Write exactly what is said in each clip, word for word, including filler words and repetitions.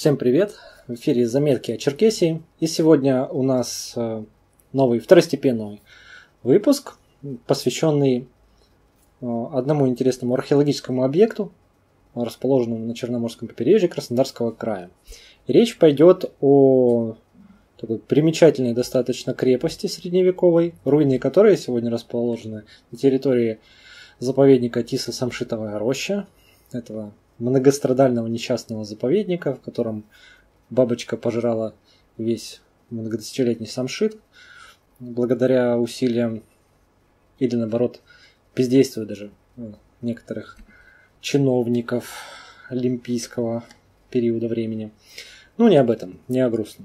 Всем привет! В эфире заметки о Черкесии. И сегодня у нас новый второстепенный выпуск, посвященный одному интересному археологическому объекту, расположенному на Черноморском побережье Краснодарского края. И речь пойдет о такой примечательной достаточно крепости средневековой, руины которой сегодня расположены на территории заповедника Тисо-Самшитовая роща, этого многострадального несчастного заповедника, в котором бабочка пожрала весь многотысячелетний самшит, благодаря усилиям или наоборот бездействию даже некоторых чиновников олимпийского периода времени. Ну, не об этом, не о грустном.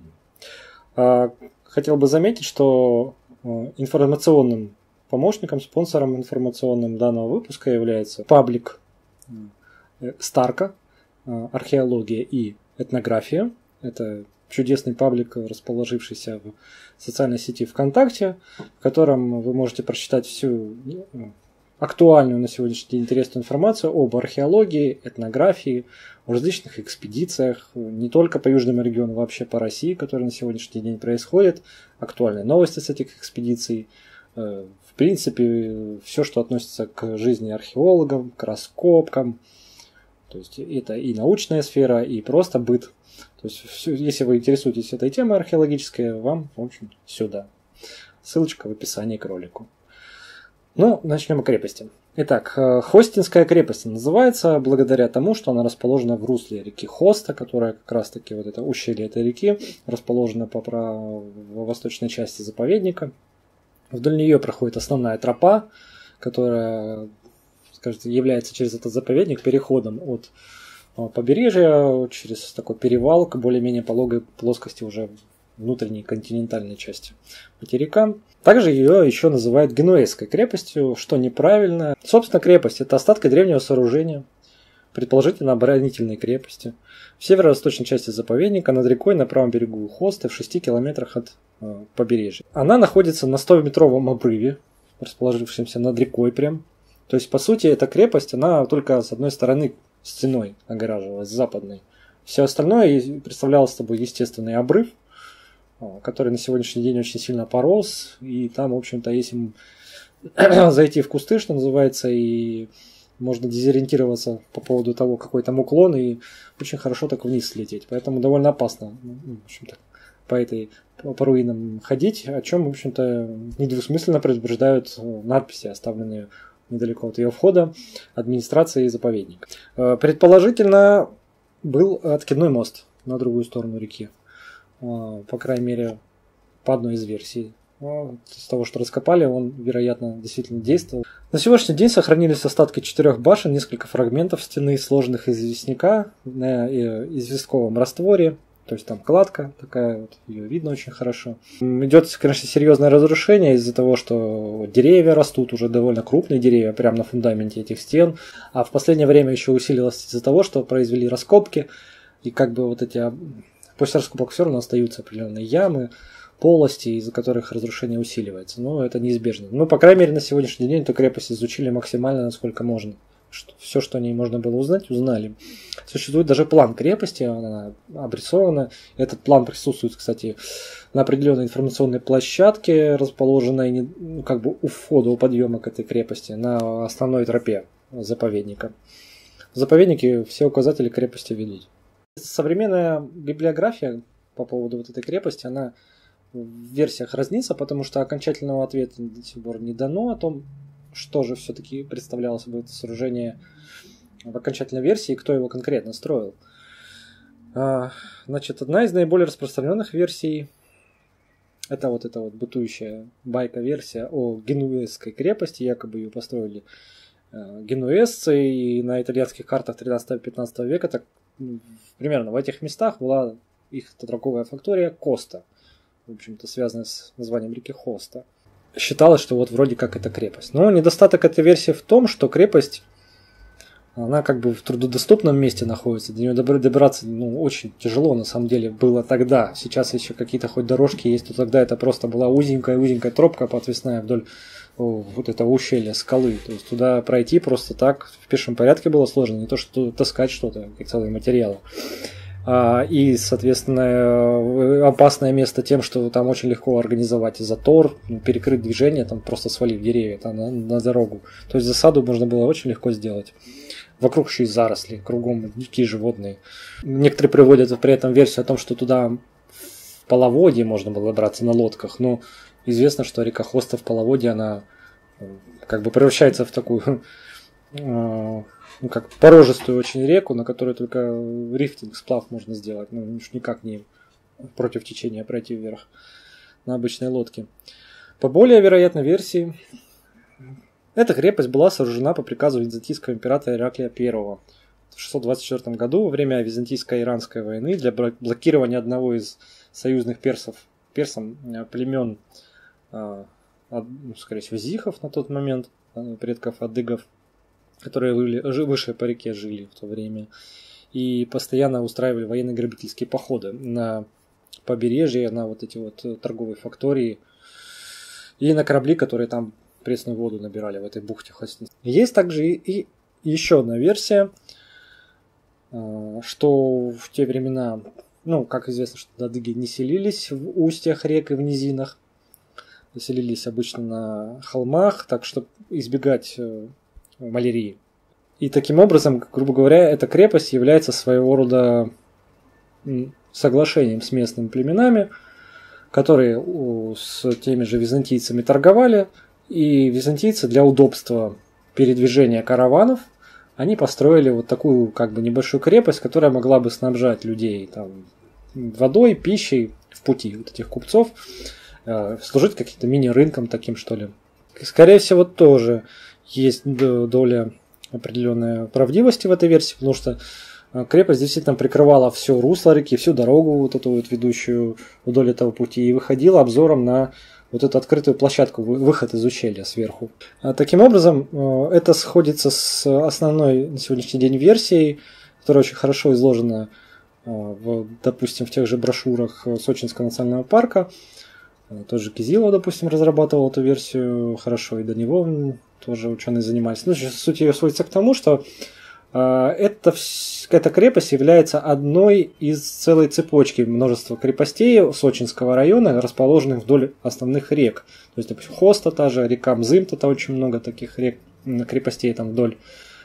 Хотел бы заметить, что информационным помощником, спонсором информационным данного выпуска является паблик Старка, археология и этнография. Это чудесный паблик, расположившийся в социальной сети ВКонтакте, в котором вы можете прочитать всю актуальную на сегодняшний день интересную информацию об археологии, этнографии, о различных экспедициях, не только по южному региону, вообще по России, которые на сегодняшний день происходят, актуальные новости с этих экспедиций, в принципе, все, что относится к жизни археологов, к раскопкам. То есть это и научная сфера, и просто быт. То есть, все, если вы интересуетесь этой темой археологической, вам, в общем, сюда. Ссылочка в описании к ролику. Ну, начнем о крепости. Итак, Хостинская крепость называется благодаря тому, что она расположена в русле реки Хоста, которая как раз-таки вот это ущелье этой реки, расположена по право, в восточной части заповедника. Вдоль нее проходит основная тропа, которая, скажем, является через этот заповедник переходом от побережья через такой перевал к более-менее пологой плоскости уже внутренней континентальной части материка. Также ее еще называют Генуэзской крепостью, что неправильно. Собственно, крепость – это остатки древнего сооружения, предположительно оборонительной крепости, в северо-восточной части заповедника над рекой на правом берегу Хосты в шести километрах от э, побережья. Она находится на стометровом обрыве, расположившемся над рекой прям. То есть, по сути, эта крепость, она только с одной стороны стеной огораживалась, с западной. Все остальное представляло собой естественный обрыв, который на сегодняшний день очень сильно порос. И там, в общем-то, если зайти в кусты, что называется, и можно дезориентироваться по поводу того, какой там уклон, и очень хорошо так вниз слететь. Поэтому довольно опасно, в общем-то, по этой по руинам ходить, о чем, в общем-то, недвусмысленно предупреждают надписи, оставленные недалеко от ее входа, администрации заповедника. Предположительно, был откидной мост на другую сторону реки. По крайней мере, по одной из версий. С того, что раскопали, он, вероятно, действительно действовал. На сегодняшний день сохранились остатки четырех башен, несколько фрагментов стены, сложенных из известняка на известковом растворе. То есть там кладка такая, вот, ее видно очень хорошо. Идет, конечно, серьезное разрушение из-за того, что деревья растут, уже довольно крупные деревья, прямо на фундаменте этих стен. А в последнее время еще усилилось из-за того, что произвели раскопки. И как бы вот эти... После раскопок все равно остаются определенные ямы, полости, из-за которых разрушение усиливается. Но это неизбежно. Но, по крайней мере, на сегодняшний день эту крепость изучили максимально, насколько можно. Что, все, что о ней можно было узнать, узнали. Существует даже план крепости, она обрисована. Этот план присутствует, кстати, на определенной информационной площадке, расположенной ну, как бы у входа, у подъема к этой крепости, на основной тропе заповедника. В заповеднике все указатели крепости ведут. Современная библиография по поводу вот этой крепости, она в версиях разнится, потому что окончательного ответа до сих пор не дано о том, что же все-таки представляло собой это сооружение в окончательной версии, и кто его конкретно строил. Значит, одна из наиболее распространенных версий – это вот эта вот бытующая байка-версия о Генуэзской крепости, якобы ее построили генуэзцы, и на итальянских картах тринадцатого-пятнадцатого века так, примерно в этих местах была их торговая фактория Коста, в общем-то связанная с названием реки Хоста. Считалось, что вот вроде как это крепость. Но недостаток этой версии в том, что крепость, она как бы в трудодоступном месте находится. До нее добираться ну, очень тяжело на самом деле было тогда. Сейчас еще какие-то хоть дорожки есть, то тогда это просто была узенькая-узенькая тропка подвесная вдоль вот этого ущелья скалы. То есть туда пройти просто так в пешем порядке было сложно. Не то, что таскать что-то, как целые материалы. И, соответственно, опасное место тем, что там очень легко организовать затор, перекрыть движение, там просто свалив деревья там, на, на дорогу. То есть засаду можно было очень легко сделать. Вокруг еще и заросли, кругом дикие животные. Некоторые приводят при этом версию о том, что туда в половодье можно было добраться на лодках, но известно, что река Хоста в половодье, она как бы превращается в такую... ну, как порожистую очень реку, на которой только рифтинг, сплав можно сделать. Ну, уж никак не против течения пройти вверх на обычной лодке. По более вероятной версии, эта крепость была сооружена по приказу византийского императора Ираклия I в шестьсот двадцать четвёртом году во время Византийско-Иранской войны для блокирования одного из союзных персов, персам племен, скорее всего, зихов на тот момент, предков адыгов, которые выше по реке жили в то время, и постоянно устраивали военно-грабительские походы на побережье, на вот эти вот торговые фактории и на корабли, которые там пресную воду набирали в этой бухте Хосни. Есть также и еще одна версия, что в те времена, ну, как известно, что адыги не селились в устьях рек и в низинах, селились обычно на холмах, так что избегать малярии. И таким образом, грубо говоря, эта крепость является своего рода соглашением с местными племенами, которые с теми же византийцами торговали, и византийцы для удобства передвижения караванов, они построили вот такую как бы небольшую крепость, которая могла бы снабжать людей там, водой, пищей в пути вот этих купцов, э, служить каким-то мини-рынком таким, что ли. Скорее всего, тоже есть доля определенной правдивости в этой версии, потому что крепость действительно прикрывала все русло реки, всю дорогу, вот эту вот ведущую вдоль этого пути, и выходила обзором на вот эту открытую площадку, выход из ущелья сверху. Таким образом, это сходится с основной на сегодняшний день версией, которая очень хорошо изложена, в, допустим, в тех же брошюрах Сочинского национального парка. Тот же Кизилов, допустим, разрабатывал эту версию хорошо, и до него тоже ученые занимались. Ну, суть ее сводится к тому, что эта, эта крепость является одной из целой цепочки множества крепостей Сочинского района, расположенных вдоль основных рек. То есть, допустим, Хоста, та же река Мзым, то очень много таких рек, крепостей там вдоль.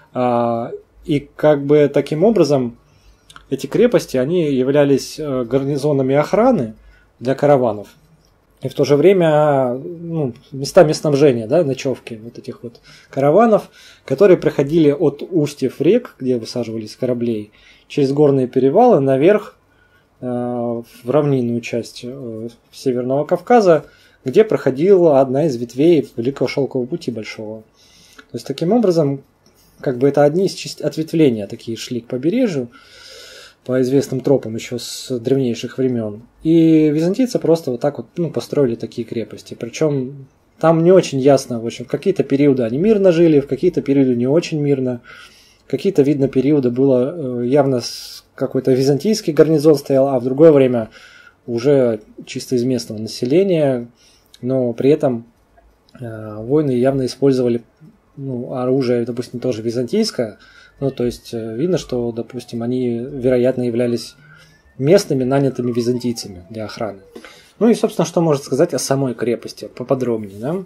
И как бы таким образом эти крепости, они являлись гарнизонами охраны для караванов. И в то же время ну, местами снабжения, да, ночевки вот этих вот караванов, которые проходили от устьев рек, где высаживались кораблей, через горные перевалы наверх э, в равнинную часть э, Северного Кавказа, где проходила одна из ветвей Великого Шелкового пути большого. То есть таким образом, как бы это одни из ответвления такие шли к побережью, по известным тропам еще с древнейших времен. И византийцы просто вот так вот ну, построили такие крепости. Причем там не очень ясно, в общем, в какие-то периоды они мирно жили, в какие-то периоды не очень мирно. Какие-то, видно, периоды было явно какой-то византийский гарнизон стоял, а в другое время уже чисто из местного населения. Но при этом э, воины явно использовали ну, оружие, допустим, тоже византийское. Ну, то есть, видно, что, допустим, они, вероятно, являлись местными, нанятыми византийцами для охраны. Ну и, собственно, что можно сказать о самой крепости, поподробнее, да?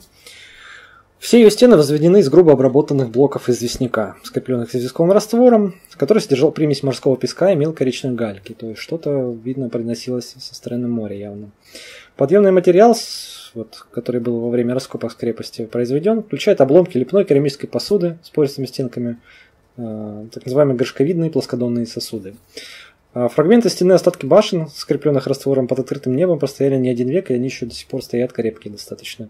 Все ее стены возведены из грубо обработанных блоков известняка, скрепленных известковым раствором, который содержал примесь морского песка и мелкой речной гальки. То есть, что-то, видно, приносилось со стороны моря явно. Подъемный материал, вот, который был во время раскопок с крепости произведен, включает обломки лепной керамической посуды с пористыми стенками, так называемые горшковидные плоскодонные сосуды. Фрагменты стены, остатки башен, скрепленных раствором под открытым небом, простояли не один век, и они еще до сих пор стоят крепкие достаточно.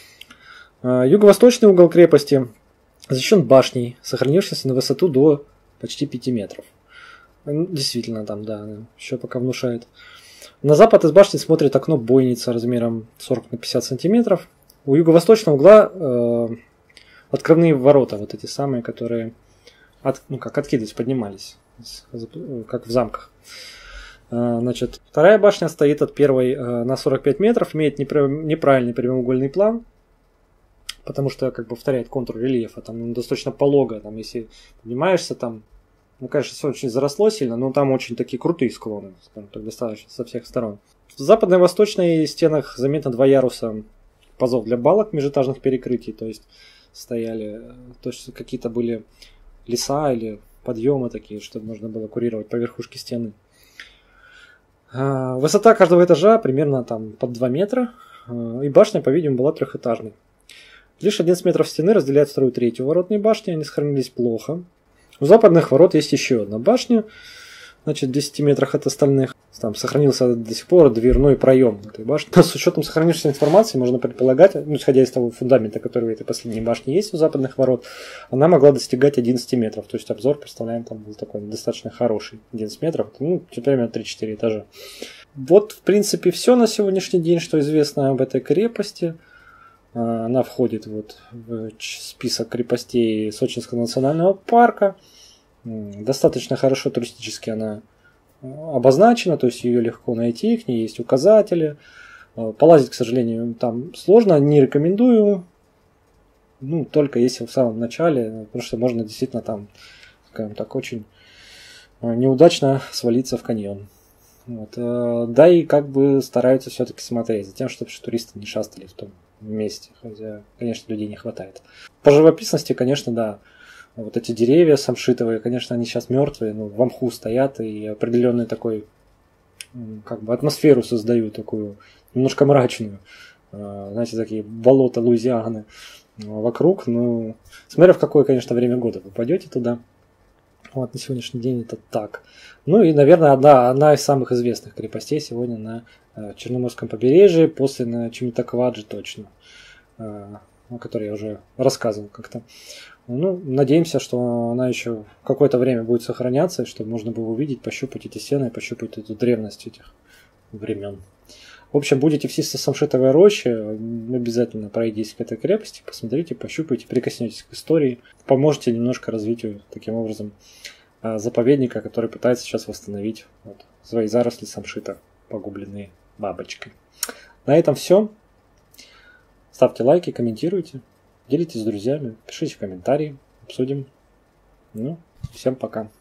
Юго-восточный угол крепости защищен башней, сохранившейся на высоту до почти пяти метров. Действительно, там, да, еще пока внушает. На запад из башни смотрит окно бойница размером сорок на пятьдесят сантиметров. У юго-восточного угла э, открывные ворота, вот эти самые, которые От, ну, как откидывались, поднимались, как в замках. Значит, вторая башня стоит от первой на сорок пять метров, имеет неправильный прямоугольный план, потому что как бы повторяет контур рельефа, там достаточно полого, там, если поднимаешься там Ну, конечно, все очень заросло сильно, но там очень такие крутые склоны, скажем так, достаточно со всех сторон. В западной и восточной стенах заметно два яруса пазов для балок межэтажных перекрытий, то есть стояли, то есть какие-то были леса или подъемы такие, чтобы можно было курировать по верхушке стены. Высота каждого этажа примерно там под два метра, и башня, по-видимому, была трехэтажной. Лишь одиннадцать метров стены разделяют вторую и третью воротные башни, они сохранились плохо. У западных ворот есть еще одна башня, значит, в десяти метрах от остальных. Там сохранился до сих пор дверной проем этой башни. С учетом сохранившейся информации можно предполагать, ну, исходя из того фундамента, который в этой последней башне есть у западных ворот, она могла достигать одиннадцати метров. То есть обзор, представляем, там был такой достаточно хороший. одиннадцать метров, ну, примерно три-четыре этажа. Вот, в принципе, все на сегодняшний день, что известно об этой крепости. Она входит вот в список крепостей Сочинского национального парка. Достаточно хорошо туристически она обозначена, то есть ее легко найти, к ней есть указатели. Полазить, к сожалению, там сложно, не рекомендую. Ну, только если в самом начале, потому что можно действительно там, скажем так, очень неудачно свалиться в каньон. Вот. Да и как бы стараются все-таки смотреть за тем, чтобы туристы не шастали в том месте, хотя, конечно, людей не хватает. По живописности, конечно, да. Вот эти деревья самшитовые, конечно, они сейчас мертвые, но в мху стоят и определенную такой, как бы, атмосферу создают, такую немножко мрачную. Знаете, такие болота Луизианы вокруг. Ну, смотря в какое, конечно, время года вы пойдете туда. Вот на сегодняшний день это так. Ну и, наверное, одна, одна из самых известных крепостей сегодня на Черноморском побережье, после на Чимитакваджи точно, о которой я уже рассказывал как-то. Ну, надеемся, что она еще какое-то время будет сохраняться, чтобы можно было увидеть, пощупать эти стены, пощупать эту древность этих времен. В общем, будете в Систо-Самшитовой роще, обязательно пройдитесь к этой крепости, посмотрите, пощупайте, прикоснетесь к истории, поможете немножко развитию, таким образом, заповедника, который пытается сейчас восстановить вот, свои заросли самшита, погубленные бабочкой. На этом все. Ставьте лайки, комментируйте, делитесь с друзьями, пишите в комментарии, обсудим. Ну, всем пока.